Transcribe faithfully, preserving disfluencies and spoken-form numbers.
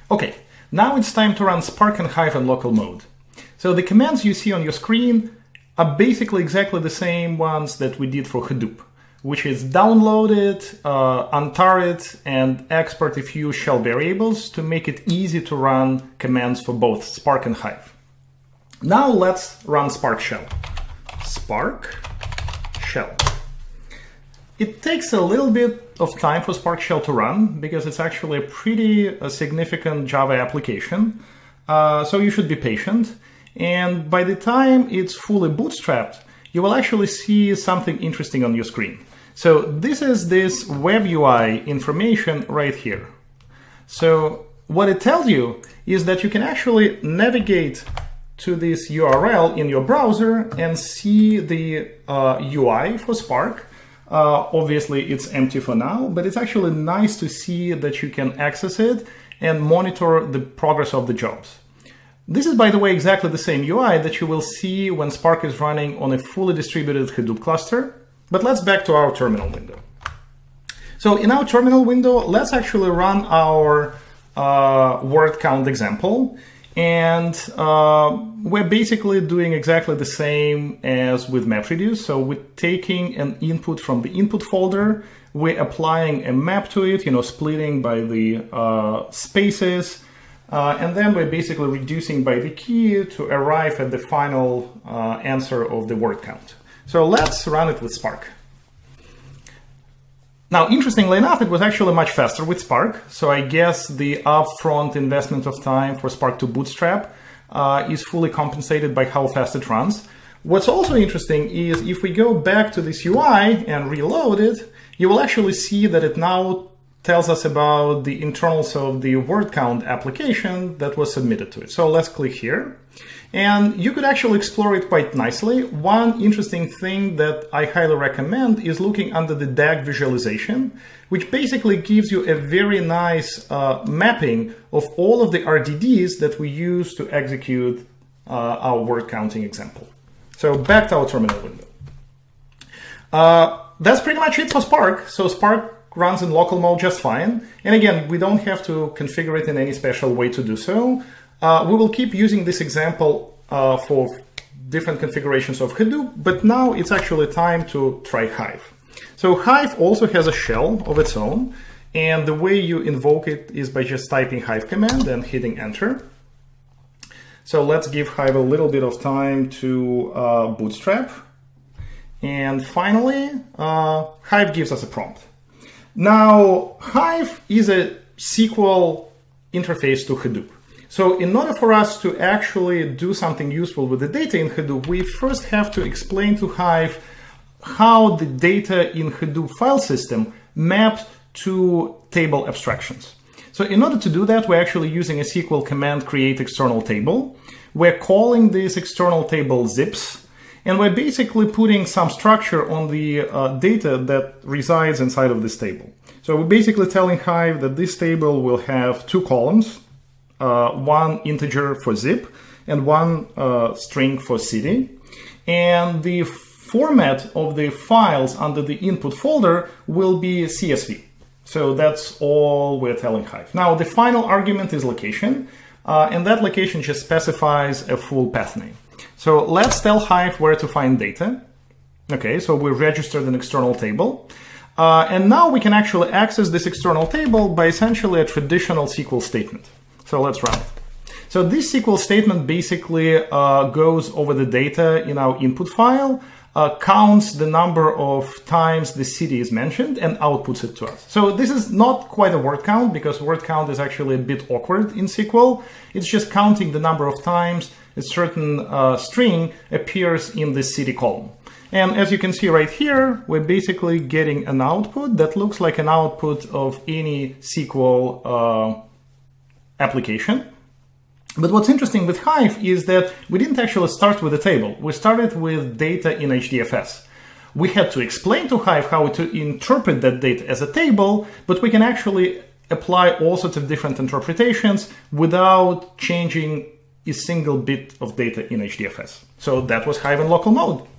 Okay, now it's time to run Spark and Hive in local mode. So the commands you see on your screen are basically exactly the same ones that we did for Hadoop, which is download it, uh, untar it, and export a few shell variables to make it easy to run commands for both Spark and Hive. Now let's run Spark shell. Spark shell. It takes a little bit of time for Spark shell to run because it's actually a pretty uh, significant Java application. Uh, so you should be patient. And by the time it's fully bootstrapped, you will actually see something interesting on your screen. So this is this web U I information right here. So what it tells you is that you can actually navigate to this U R L in your browser and see the uh, U I for Spark. Uh, obviously, it's empty for now, but it's actually nice to see that you can access it and monitor the progress of the jobs. This is, by the way, exactly the same U I that you will see when Spark is running on a fully distributed Hadoop cluster. But let's back to our terminal window. So in our terminal window, let's actually run our uh, word count example. And uh, we're basically doing exactly the same as with MapReduce. So we're taking an input from the input folder, we're applying a map to it, you know, splitting by the uh, spaces, uh, and then we're basically reducing by the key to arrive at the final uh, answer of the word count. So let's run it with Spark. Now, interestingly enough, it was actually much faster with Spark. So I guess the upfront investment of time for Spark to bootstrap uh, is fully compensated by how fast it runs. What's also interesting is if we go back to this U I and reload it, you will actually see that it now tells us about the internals of the word count application that was submitted to it. So let's click here. And you could actually explore it quite nicely. One interesting thing that I highly recommend is looking under the D A G visualization, which basically gives you a very nice uh, mapping of all of the R D Ds that we use to execute uh, our word counting example. So back to our terminal window. Uh, that's pretty much it for Spark. So Spark runs in local mode just fine. And again, we don't have to configure it in any special way to do so. Uh, we will keep using this example uh, for different configurations of Hadoop, but now it's actually time to try Hive. So Hive also has a shell of its own, and the way you invoke it is by just typing Hive command and hitting enter. So let's give Hive a little bit of time to uh, bootstrap. And finally, uh, Hive gives us a prompt. Now, Hive is a S Q L interface to Hadoop. So in order for us to actually do something useful with the data in Hadoop, we first have to explain to Hive how the data in Hadoop file system maps to table abstractions. So in order to do that, we're actually using a S Q L command create external table. We're calling this external table zips, and we're basically putting some structure on the uh, data that resides inside of this table. So we're basically telling Hive that this table will have two columns, Uh, one integer for zip and one uh, string for city. And the format of the files under the input folder will be C S V. So that's all we're telling Hive. Now, the final argument is location, uh, and that location just specifies a full path name. So let's tell Hive where to find data. Okay, so we registered an external table. Uh, and now we can actually access this external table by essentially a traditional S Q L statement. So let's run it. So this S Q L statement basically uh, goes over the data in our input file, uh, counts the number of times the city is mentioned, and outputs it to us. So this is not quite a word count, because word count is actually a bit awkward in S Q L. It's just counting the number of times a certain uh, string appears in the city column. And as you can see right here, we're basically getting an output that looks like an output of any S Q L uh, application. But what's interesting with Hive is that we didn't actually start with a table. We started with data in H D F S. We had to explain to Hive how to interpret that data as a table, but we can actually apply all sorts of different interpretations without changing a single bit of data in H D F S. So that was Hive in local mode.